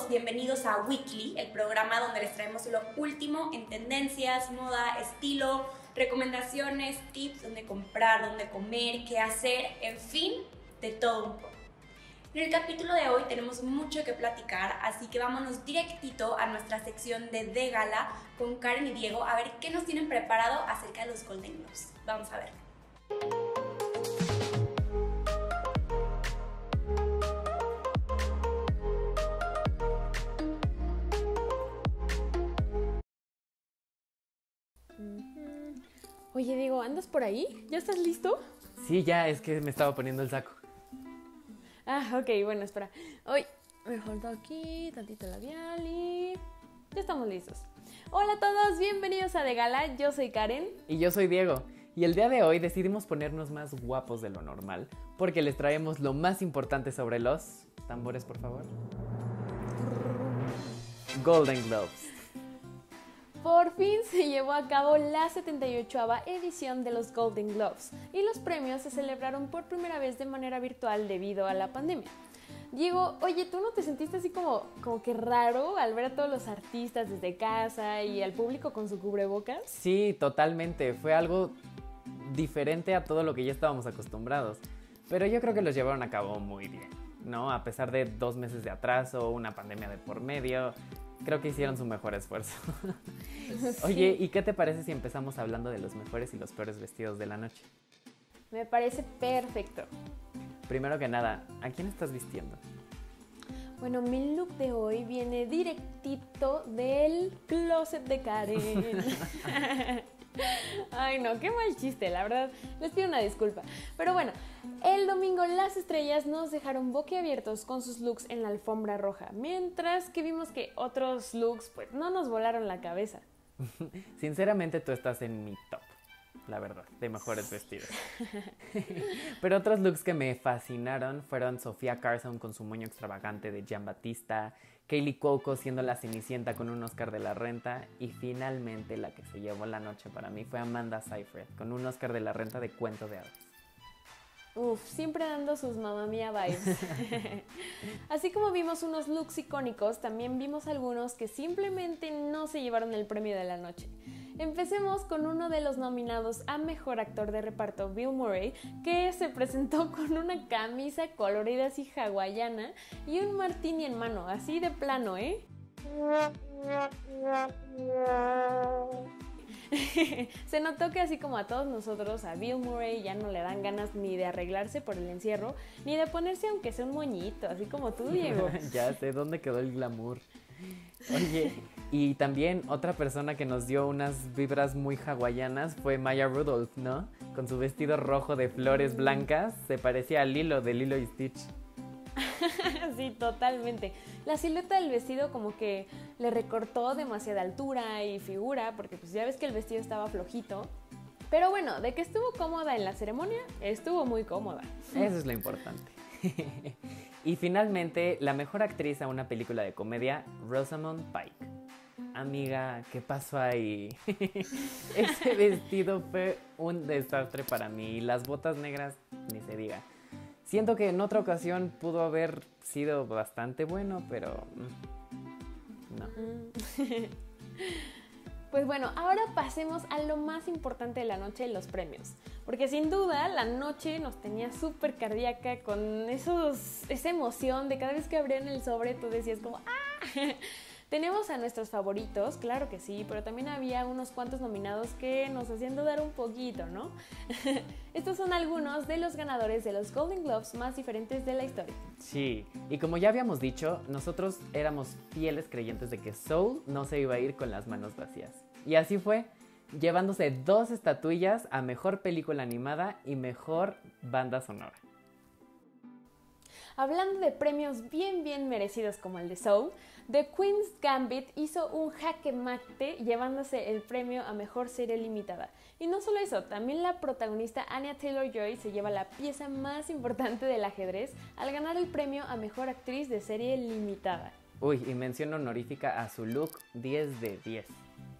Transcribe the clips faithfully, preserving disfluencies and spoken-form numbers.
todos, bienvenidos a Weekly, el programa donde les traemos lo último en tendencias, moda, estilo, recomendaciones, tips, dónde comprar, dónde comer, qué hacer, en fin, de todo un poco. En el capítulo de hoy tenemos mucho que platicar, así que vámonos directito a nuestra sección de De Gala con Karen y Diego a ver qué nos tienen preparado acerca de los Golden Globes. Vamos a ver. Oye, Diego, ¿andas por ahí? ¿Ya estás listo? Sí, ya, es que me estaba poniendo el saco. Ah, ok, bueno, espera. Hoy me falta aquí tantito labial y ya estamos listos. Hola a todos, bienvenidos a De Gala, yo soy Karen. Y yo soy Diego. Y el día de hoy decidimos ponernos más guapos de lo normal, porque les traemos lo más importante sobre los... tambores, por favor. Golden Globes. Por fin se llevó a cabo la setenta y ochava edición de los Golden Globes y los premios se celebraron por primera vez de manera virtual debido a la pandemia. Diego, oye, ¿tú no te sentiste así como, como que raro al ver a todos los artistas desde casa y al público con su cubrebocas? Sí, totalmente. Fue algo diferente a todo lo que ya estábamos acostumbrados. Pero yo creo que los llevaron a cabo muy bien, ¿no? A pesar de dos meses de atraso, una pandemia de por medio... Creo que hicieron su mejor esfuerzo. Sí. Oye, ¿y qué te parece si empezamos hablando de los mejores y los peores vestidos de la noche? Me parece perfecto. Primero que nada, ¿a quién estás vistiendo? Bueno, mi look de hoy viene directito del closet de Karen. Ay no, qué mal chiste, la verdad, les pido una disculpa. Pero bueno, el domingo las estrellas nos dejaron boquiabiertos con sus looks en la alfombra roja, mientras que vimos que otros looks pues no nos volaron la cabeza. Sinceramente tú estás en mi top, la verdad, de mejores vestidos. Pero otros looks que me fascinaron fueron Sofía Carson con su moño extravagante de Giambattista, Kaylee Cuoco siendo la Cenicienta con un Oscar de la Renta y finalmente la que se llevó la noche para mí fue Amanda Seyfried con un Oscar de la Renta de Cuento de Hadas. Uf, siempre dando sus Mamma Mía vibes. Así como vimos unos looks icónicos, también vimos algunos que simplemente no se llevaron el premio de la noche. Empecemos con uno de los nominados a Mejor Actor de Reparto, Bill Murray, que se presentó con una camisa colorida así hawaiana y un martini en mano, así de plano, ¿eh? Se notó que así como a todos nosotros, a Bill Murray ya no le dan ganas ni de arreglarse por el encierro, ni de ponerse aunque sea un moñito, así como tú, Diego. Ya sé dónde quedó el glamour. Oye, y también otra persona que nos dio unas vibras muy hawaianas fue Maya Rudolph, ¿no? Con su vestido rojo de flores blancas, se parecía a Lilo de Lilo y Stitch. Sí, totalmente. La silueta del vestido como que le recortó demasiada altura y figura, porque pues ya ves que el vestido estaba flojito. Pero bueno, de que estuvo cómoda en la ceremonia, estuvo muy cómoda. Eso es lo importante. Y finalmente, la mejor actriz a una película de comedia, Rosamund Pike. Amiga, ¿qué pasó ahí? Ese vestido fue un desastre para mí y las botas negras, ni se diga. Siento que en otra ocasión pudo haber sido bastante bueno, pero no. Pues bueno, ahora pasemos a lo más importante de la noche, los premios. Porque sin duda la noche nos tenía súper cardíaca con esos, esa emoción de cada vez que abrían el sobre tú decías como ¡ah! Tenemos a nuestros favoritos, claro que sí, pero también había unos cuantos nominados que nos hacían dudar un poquito, ¿no? Estos son algunos de los ganadores de los Golden Globes más diferentes de la historia. Sí, y como ya habíamos dicho, nosotros éramos fieles creyentes de que Soul no se iba a ir con las manos vacías. Y así fue, llevándose dos estatuillas a Mejor Película Animada y Mejor Banda Sonora. Hablando de premios bien bien merecidos como el de Soul, The Queen's Gambit hizo un jaque mate llevándose el premio a Mejor Serie Limitada. Y no solo eso, también la protagonista Anya Taylor-Joy se lleva la pieza más importante del ajedrez al ganar el premio a Mejor Actriz de Serie Limitada. Uy, y mención honorífica a su look diez de diez.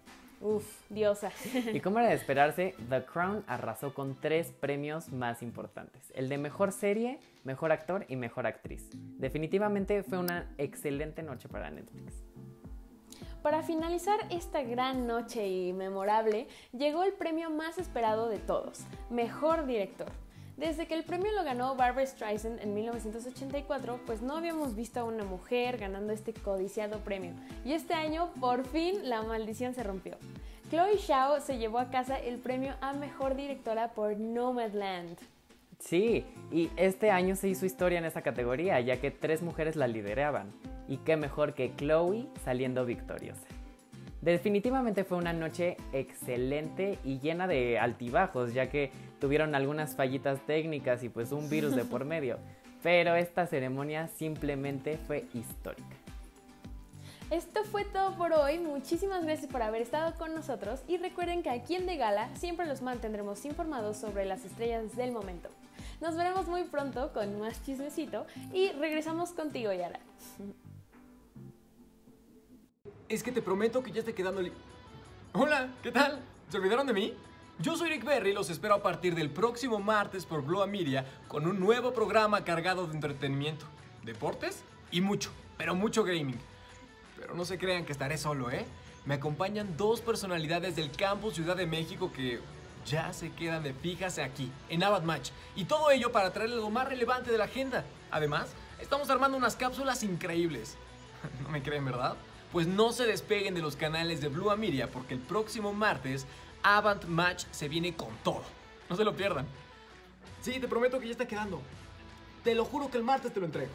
Uf, diosa. Y como era de esperarse, The Crown arrasó con tres premios más importantes. El de Mejor Serie, Mejor Actor y Mejor Actriz. Definitivamente fue una excelente noche para Netflix. Para finalizar esta gran noche y memorable, llegó el premio más esperado de todos, Mejor Director. Desde que el premio lo ganó Barbra Streisand en mil novecientos ochenta y cuatro, pues no habíamos visto a una mujer ganando este codiciado premio. Y este año, por fin, la maldición se rompió. Chloe Zhao se llevó a casa el premio a Mejor Directora por Nomadland. Sí, y este año se hizo historia en esa categoría, ya que tres mujeres la lideraban. Y qué mejor que Chloe saliendo victoriosa. Definitivamente fue una noche excelente y llena de altibajos, ya que tuvieron algunas fallitas técnicas y pues un virus de por medio. Pero esta ceremonia simplemente fue histórica. Esto fue todo por hoy, muchísimas gracias por haber estado con nosotros y recuerden que aquí en De Gala siempre los mantendremos informados sobre las estrellas del momento. Nos veremos muy pronto con más chismecito y regresamos contigo, Yara. Es que te prometo que ya esté quedando li... Hola, ¿qué tal? ¿Se olvidaron de mí? Yo soy Rick Berry y los espero a partir del próximo martes por Blue Media con un nuevo programa cargado de entretenimiento, deportes y mucho, pero mucho gaming. Pero no se crean que estaré solo, ¿eh? Me acompañan dos personalidades del campus Ciudad de México que ya se quedan de fijas aquí, en Avat Match. Y todo ello para traerles lo más relevante de la agenda. Además, estamos armando unas cápsulas increíbles. ¿No me creen, verdad? Pues no se despeguen de los canales de Blue Media porque el próximo martes Avant Match se viene con todo. No se lo pierdan. Sí, te prometo que ya está quedando. Te lo juro que el martes te lo entrego.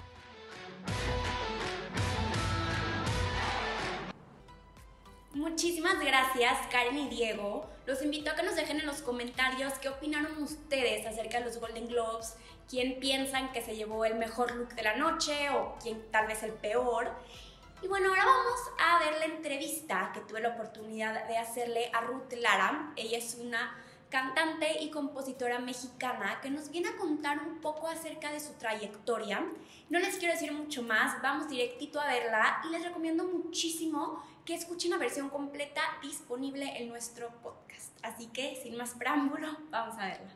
Muchísimas gracias, Karen y Diego. Los invito a que nos dejen en los comentarios qué opinaron ustedes acerca de los Golden Globes, quién piensan que se llevó el mejor look de la noche o quién tal vez el peor. Y bueno, ahora vamos a ver la entrevista que tuve la oportunidad de hacerle a Ruth Lara. Ella es una cantante y compositora mexicana que nos viene a contar un poco acerca de su trayectoria. No les quiero decir mucho más, vamos directito a verla y les recomiendo muchísimo que escuchen la versión completa disponible en nuestro podcast. Así que, sin más preámbulo, vamos a verla.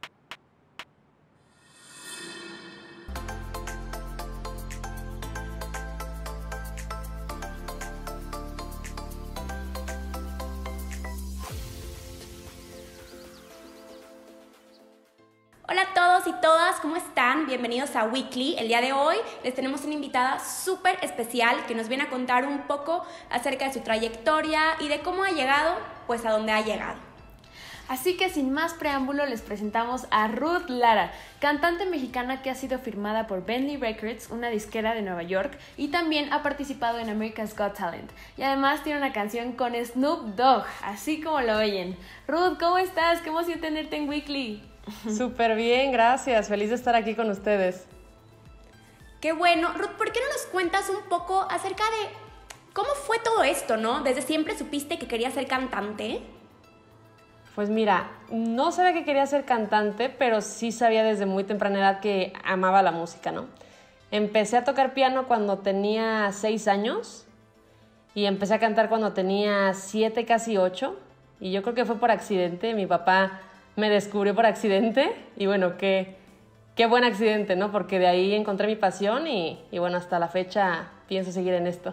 Hola a todos y todas, ¿cómo están? Bienvenidos a Weekly. El día de hoy les tenemos una invitada súper especial que nos viene a contar un poco acerca de su trayectoria y de cómo ha llegado, pues a donde ha llegado. Así que sin más preámbulo les presentamos a Ruth Lara, cantante mexicana que ha sido firmada por Bentley Records, una disquera de Nueva York, y también ha participado en America's Got Talent. Y además tiene una canción con Snoop Dogg, así como lo oyen. Ruth, ¿cómo estás? Qué emoción tenerte en Weekly. Súper bien, gracias. Feliz de estar aquí con ustedes. Qué bueno. Ruth, ¿por qué no nos cuentas un poco acerca de cómo fue todo esto, no? ¿Desde siempre supiste que querías ser cantante? Pues mira, no sabía que quería ser cantante, pero sí sabía desde muy temprana edad que amaba la música, ¿no? Empecé a tocar piano cuando tenía seis años y empecé a cantar cuando tenía siete, casi ocho. Y yo creo que fue por accidente. Mi papá me descubrió por accidente y bueno, qué, qué buen accidente, ¿no? Porque de ahí encontré mi pasión y, y bueno, hasta la fecha pienso seguir en esto.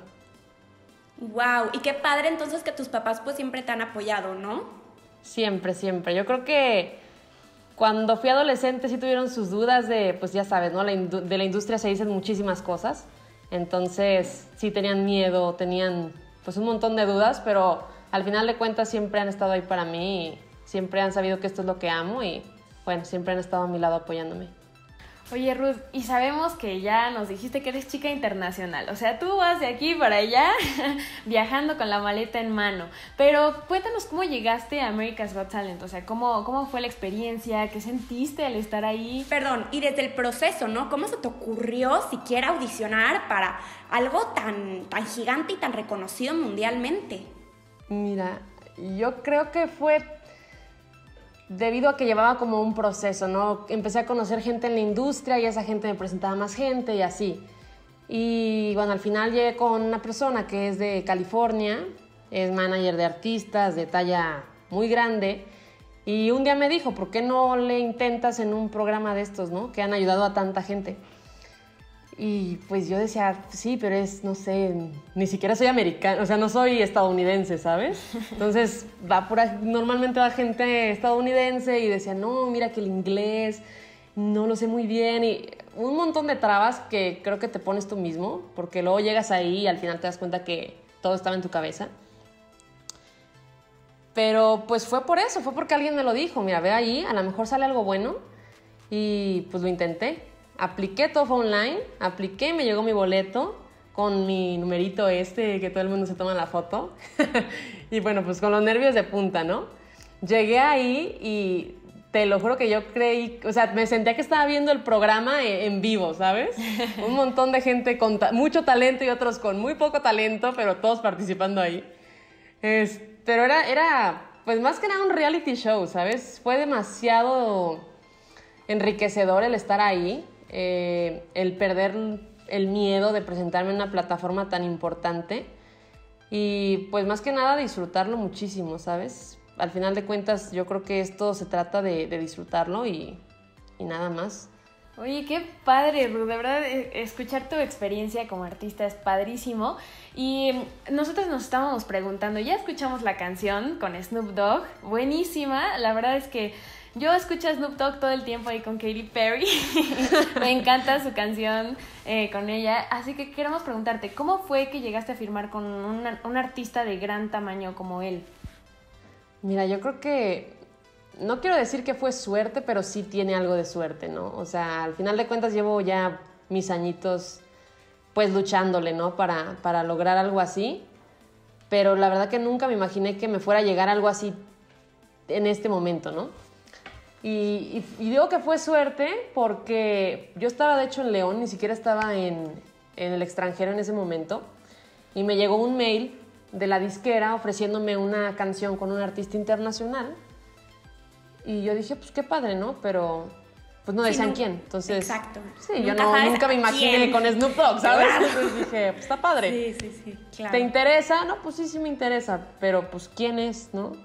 Wow, y qué padre entonces que tus papás pues siempre te han apoyado, ¿no? Siempre, siempre. Yo creo que cuando fui adolescente sí tuvieron sus dudas de, pues ya sabes, ¿no? La indu- de la industria se dicen muchísimas cosas, entonces sí tenían miedo, tenían pues un montón de dudas, pero al final de cuentas siempre han estado ahí para mí y siempre han sabido que esto es lo que amo y, bueno, siempre han estado a mi lado apoyándome. Oye, Ruth, y sabemos que ya nos dijiste que eres chica internacional, o sea, tú vas de aquí para allá viajando con la maleta en mano, pero cuéntanos cómo llegaste a America's Got Talent, o sea, cómo, cómo fue la experiencia, qué sentiste al estar ahí. Perdón, y desde el proceso, ¿no? ¿Cómo se te ocurrió siquiera audicionar para algo tan, tan gigante y tan reconocido mundialmente? Mira, yo creo que fue debido a que llevaba como un proceso, ¿no? Empecé a conocer gente en la industria y esa gente me presentaba más gente y así. Y bueno, al final llegué con una persona que es de California es manager de artistas de talla muy grande. Y un día me dijo, ¿por qué no le intentas en un programa de estos, ¿no? Que han ayudado a tanta gente. Y pues yo decía, sí, pero es, no sé, ni siquiera soy americana, o sea, no soy estadounidense, ¿sabes? Entonces, va por ahí, normalmente va gente estadounidense y decía, no, mira que el inglés no lo sé muy bien. Y un montón de trabas que creo que te pones tú mismo, porque luego llegas ahí y al final te das cuenta que todo estaba en tu cabeza. Pero pues fue por eso, fue porque alguien me lo dijo, mira, ve ahí, a lo mejor sale algo bueno. Y pues lo intenté. Apliqué, todo fue online, apliqué, me llegó mi boleto con mi numerito este que todo el mundo se toma la foto. Y bueno, pues con los nervios de punta, ¿no? Llegué ahí y te lo juro que yo creí, o sea, me sentía que estaba viendo el programa en vivo, ¿sabes? Un montón de gente con ta- mucho talento y otros con muy poco talento, pero todos participando ahí. Es, pero era, era, pues más que nada un reality show, ¿sabes? Fue demasiado enriquecedor el estar ahí. Eh, el perder el miedo de presentarme en una plataforma tan importante y pues más que nada disfrutarlo muchísimo, ¿sabes? Al final de cuentas yo creo que esto se trata de, de disfrutarlo y, y nada más. Oye, qué padre, Ruth, de verdad, escuchar tu experiencia como artista es padrísimo. Y nosotros nos estábamos preguntando, ya escuchamos la canción con Snoop Dogg, buenísima, la verdad es que yo escucho a Snoop Dogg todo el tiempo ahí con Katy Perry. Me encanta su canción eh, con ella. Así que queremos preguntarte, ¿cómo fue que llegaste a firmar con una, un artista de gran tamaño como él? Mira, yo creo que, no quiero decir que fue suerte, pero sí tiene algo de suerte, ¿no? O sea, al final de cuentas llevo ya mis añitos pues luchándole, ¿no? Para, para lograr algo así. Pero la verdad que nunca me imaginé que me fuera a llegar algo así en este momento, ¿no? Y, y, y digo que fue suerte porque yo estaba de hecho en León, ni siquiera estaba en, en el extranjero en ese momento, y me llegó un mail de la disquera ofreciéndome una canción con un artista internacional y yo dije, pues qué padre, ¿no? Pero pues no decían sí, no, quién, entonces... Exacto. Sí, nunca yo no, nunca me imaginé quién. Con Snoop Dogg, ¿sabes? Entonces dije, pues está padre. Sí, sí, sí, claro. ¿Te interesa? No, pues sí, sí me interesa, pero pues ¿quién es, no?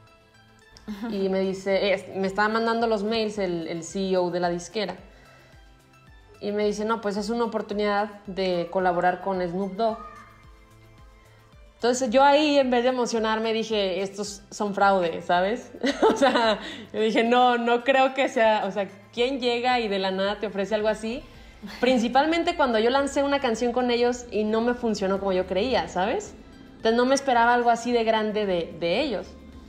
Y me dice, eh, me estaba mandando los mails el, el C E O de la disquera. Y me dice, no, pues es una oportunidad de colaborar con Snoop Dogg. Entonces yo ahí, en vez de emocionarme, dije, estos son fraude, ¿sabes? O sea, yo dije, no, no creo que sea, o sea, ¿quién llega y de la nada te ofrece algo así? Principalmente cuando yo lancé una canción con ellos y no me funcionó como yo creía, ¿sabes? Entonces no me esperaba algo así de grande de, de ellos.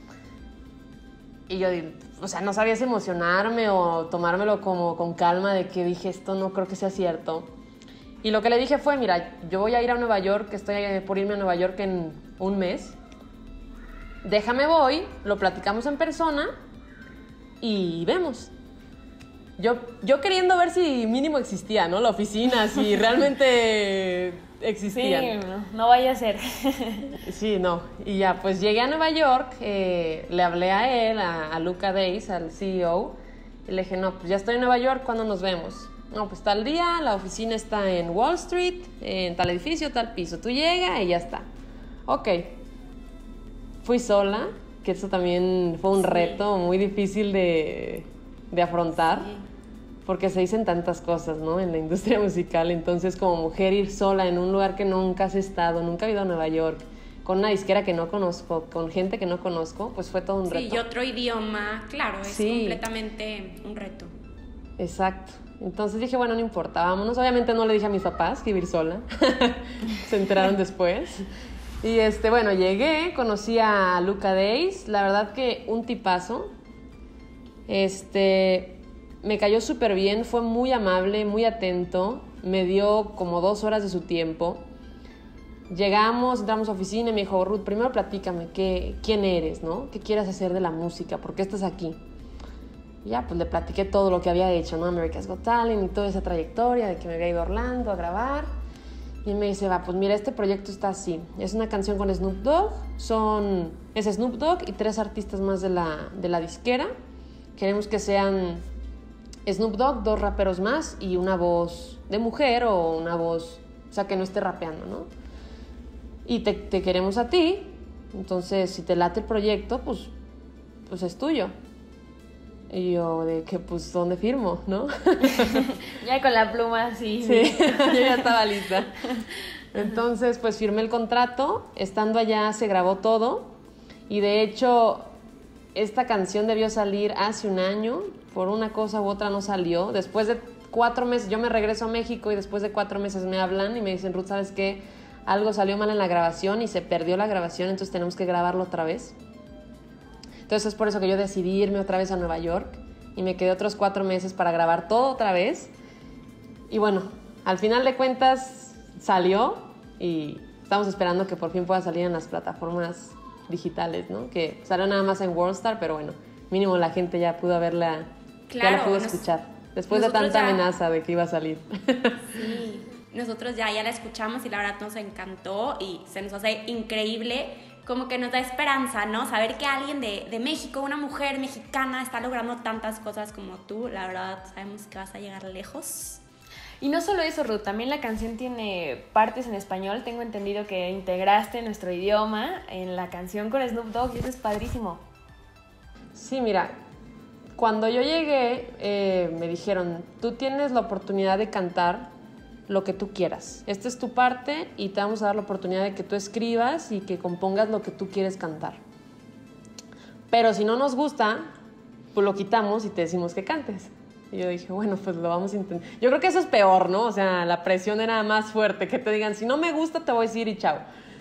Y yo, o sea, no sabía si emocionarme o tomármelo como con calma de que dije, esto no creo que sea cierto. Y lo que le dije fue, mira, yo voy a ir a Nueva York, estoy por irme a Nueva York en un mes. Déjame voy, lo platicamos en persona y vemos. Yo, yo queriendo ver si mínimo existía, ¿no? La oficina, si realmente existían. Sí, no, no vaya a ser. Sí, no. Y ya, pues llegué a Nueva York, eh, le hablé a él, a, a Luca Days, al C E O, y le dije, no, pues ya estoy en Nueva York, ¿cuándo nos vemos? No, pues tal día, la oficina está en Wall Street, en tal edificio, tal piso. Tú llegas y ya está. Ok. Fui sola, que eso también fue un sí. reto muy difícil de, de afrontar. Sí. Porque se dicen tantas cosas, ¿no? En la industria musical. Entonces, como mujer, ir sola en un lugar que nunca has estado, nunca he ido a Nueva York, con una disquera que no conozco, con gente que no conozco, pues fue todo un sí, reto. Sí, y otro idioma, claro, es sí. completamente un reto. Exacto. Entonces dije, bueno, no importa, vámonos. Obviamente no le dije a mis papás que iba a ir sola. Se enteraron después. Y este, bueno, llegué, conocí a Luca Days. La verdad que un tipazo. Este... Me cayó súper bien, fue muy amable, muy atento, me dio como dos horas de su tiempo. Llegamos, entramos a oficina y me dijo, Ruth, primero platícame, ¿qué, ¿quién eres, no? ¿Qué quieres hacer de la música? ¿Por qué estás aquí? Y ya, pues le platiqué todo lo que había hecho, ¿no? America's Got Talent y toda esa trayectoria de que me había ido a Orlando a grabar. Y me dice, va, pues mira, este proyecto está así. Es una canción con Snoop Dogg, son, es Snoop Dogg y tres artistas más de la, de la disquera. Queremos que sean Snoop Dogg, dos raperos más y una voz de mujer o una voz, o sea, que no esté rapeando, ¿no? Y te, te queremos a ti Entonces, si te late el proyecto, pues, pues es tuyo. Y yo de que, pues, ¿dónde firmo, no? Ya con la pluma, sí. Sí, yo ya estaba lista. Entonces, pues firmé el contrato, estando allá se grabó todo y de hecho esta canción debió salir hace un año, por una cosa u otra no salió. Después de cuatro meses, yo me regreso a México y después de cuatro meses me hablan y me dicen, Ruth, ¿sabes qué? Algo salió mal en la grabación y se perdió la grabación, entonces tenemos que grabarlo otra vez. Entonces es por eso que yo decidí irme otra vez a Nueva York y me quedé otros cuatro meses para grabar todo otra vez. Y bueno, al final de cuentas salió y estamos esperando que por fin pueda salir en las plataformas digitales, ¿no? Que salió nada más en Worldstar, pero bueno, mínimo la gente ya pudo verla, claro, ya la pudo nos, escuchar. Después de tanta ya, amenaza de que iba a salir. Sí, nosotros ya, ya la escuchamos y la verdad nos encantó y se nos hace increíble, como que nos da esperanza, ¿no? Saber que alguien de, de México, una mujer mexicana, está logrando tantas cosas como tú, la verdad sabemos que vas a llegar lejos. Y no solo eso, Ruth, también la canción tiene partes en español. Tengo entendido que integraste nuestro idioma en la canción con Snoop Dogg y eso es padrísimo. Sí, mira, cuando yo llegué eh, me dijeron, tú tienes la oportunidad de cantar lo que tú quieras. Esta es tu parte y te vamos a dar la oportunidad de que tú escribas y que compongas lo que tú quieres cantar. Pero si no nos gusta, pues lo quitamos y te decimos que cantes. Y yo dije, bueno, pues lo vamos a intentar. Yo creo que eso es peor, ¿no? O sea, la presión era más fuerte, que te digan, si no me gusta, te voy a decir y chao.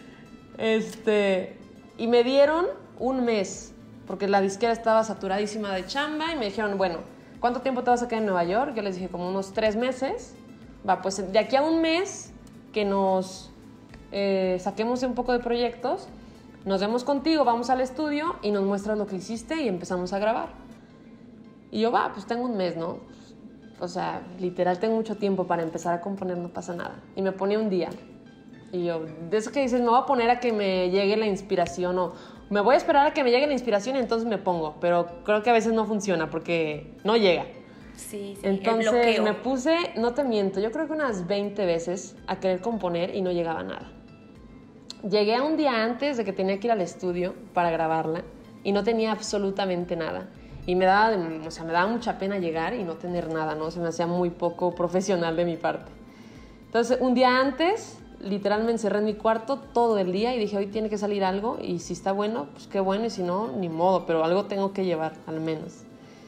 Este, y me dieron un mes, porque la disquera estaba saturadísima de chamba, y me dijeron, bueno, ¿cuánto tiempo te vas a quedar en Nueva York? Yo les dije, como unos tres meses. Va, pues de aquí a un mes que nos eh, saquemos un poco de proyectos, nos vemos contigo, vamos al estudio y nos muestras lo que hiciste y empezamos a grabar. Y yo, va, pues tengo un mes, ¿no? O sea, literal tengo mucho tiempo para empezar a componer, no pasa nada. Y me ponía un día. Y yo, de eso que dices, me voy a poner a que me llegue la inspiración o me voy a esperar a que me llegue la inspiración y entonces me pongo. Pero creo que a veces no funciona porque no llega. Sí, sí, entonces el bloqueo. me puse, no te miento, yo creo que unas veinte veces a querer componer y no llegaba nada. Llegué a un día antes de que tenía que ir al estudio para grabarla y no tenía absolutamente nada. Y me daba, o sea, me daba mucha pena llegar y no tener nada, ¿no? Se me hacía muy poco profesional de mi parte. Entonces, un día antes, literal me encerré en mi cuarto todo el día y dije, hoy tiene que salir algo y si está bueno, pues qué bueno, y si no, ni modo, pero algo tengo que llevar, al menos.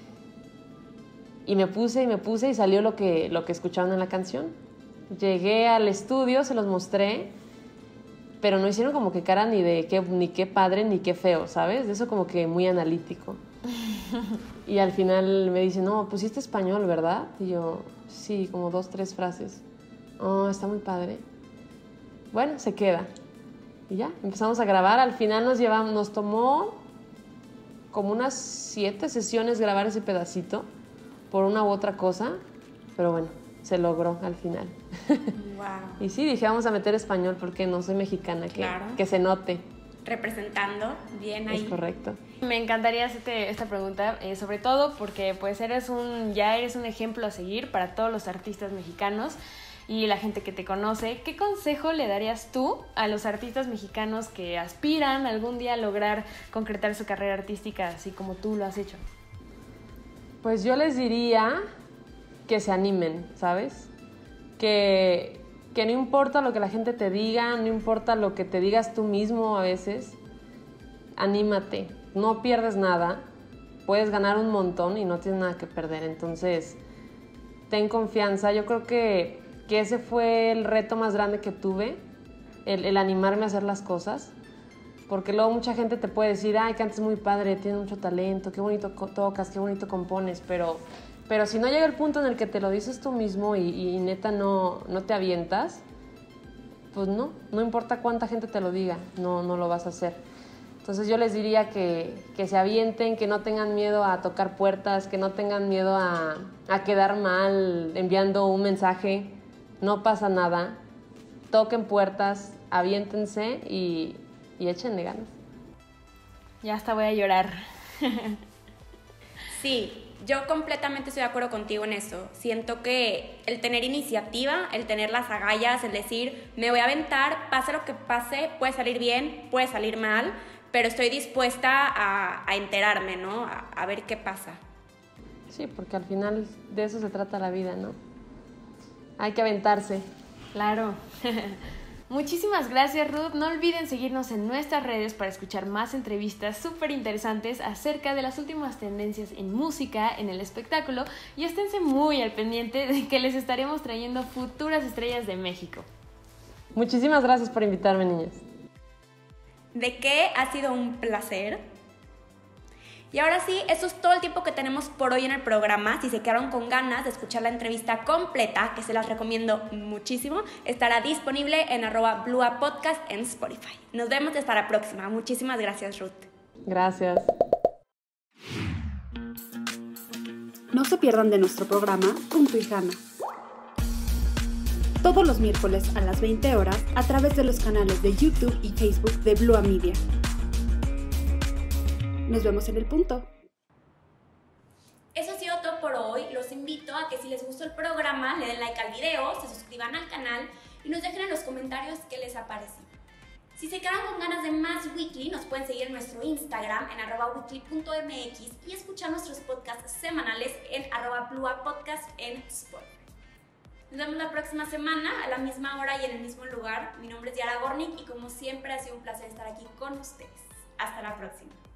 Y me puse y me puse y salió lo que, lo que escuchaban en la canción. Llegué al estudio, se los mostré, pero no hicieron como que cara ni de qué, ni qué padre ni qué feo, ¿sabes? De eso como que muy analítico. Y al final me dicen, no, pusiste español, ¿verdad? Y yo, sí, como dos, tres frases. Oh, está muy padre. Bueno, se queda. Y ya, empezamos a grabar. Al final nos llevamos, nos tomó como unas siete sesiones grabar ese pedacito por una u otra cosa, pero bueno, se logró al final. Wow. Y sí, dije, vamos a meter español porque no soy mexicana, que, Claro. que se note. Representando bien ahí. Es correcto. Me encantaría hacerte esta pregunta, eh, sobre todo porque pues eres un, ya eres un ejemplo a seguir para todos los artistas mexicanos y la gente que te conoce. ¿Qué consejo le darías tú a los artistas mexicanos que aspiran algún día a lograr concretar su carrera artística así como tú lo has hecho? Pues yo les diría que se animen, ¿sabes? Que, que no importa lo que la gente te diga, no importa lo que te digas tú mismo a veces, anímate, no pierdes nada, puedes ganar un montón y no tienes nada que perder, entonces ten confianza. Yo creo que, que ese fue el reto más grande que tuve, el, el animarme a hacer las cosas. Porque luego mucha gente te puede decir, ay, cantas muy padre, tienes mucho talento, qué bonito tocas, qué bonito compones, pero, pero si no llega el punto en el que te lo dices tú mismo y, y neta no, no te avientas, pues no, no importa cuánta gente te lo diga, no, no lo vas a hacer. Entonces yo les diría que, que se avienten, que no tengan miedo a tocar puertas, que no tengan miedo a, a quedar mal enviando un mensaje, no pasa nada, toquen puertas, aviéntense y... y échenle ganas. Ya hasta voy a llorar. Sí, yo completamente estoy de acuerdo contigo en eso. Siento que el tener iniciativa, el tener las agallas, el decir, me voy a aventar, pase lo que pase, puede salir bien, puede salir mal, pero estoy dispuesta a, a enterarme, ¿no? A, a ver qué pasa. Sí, porque al final de eso se trata la vida, ¿no? Hay que aventarse. Claro. Muchísimas gracias, Ruth. No olviden seguirnos en nuestras redes para escuchar más entrevistas súper interesantes acerca de las últimas tendencias en música, en el espectáculo, y esténse muy al pendiente de que les estaremos trayendo futuras estrellas de México. Muchísimas gracias por invitarme, niñas. ¿De qué? Ha sido un placer. Y ahora sí, eso es todo el tiempo que tenemos por hoy en el programa. Si se quedaron con ganas de escuchar la entrevista completa, que se las recomiendo muchísimo, estará disponible en arroba Blua Podcast en Spotify. Nos vemos hasta la próxima. Muchísimas gracias, Ruth. Gracias. No se pierdan de nuestro programa Punto y Hanna. Todos los miércoles a las veinte horas a través de los canales de YouTube y Facebook de Blua Media. Nos vemos en el punto. Eso ha sido todo por hoy. Los invito a que si les gustó el programa, le den like al video, se suscriban al canal y nos dejen en los comentarios qué les ha parecido. Si se quedan con ganas de más Weekly, nos pueden seguir en nuestro Instagram en arroba weekly punto m x y escuchar nuestros podcasts semanales en arroba Blua Podcast en Spotify. Nos vemos la próxima semana a la misma hora y en el mismo lugar. Mi nombre es Yara Gornick y como siempre ha sido un placer estar aquí con ustedes. Hasta la próxima.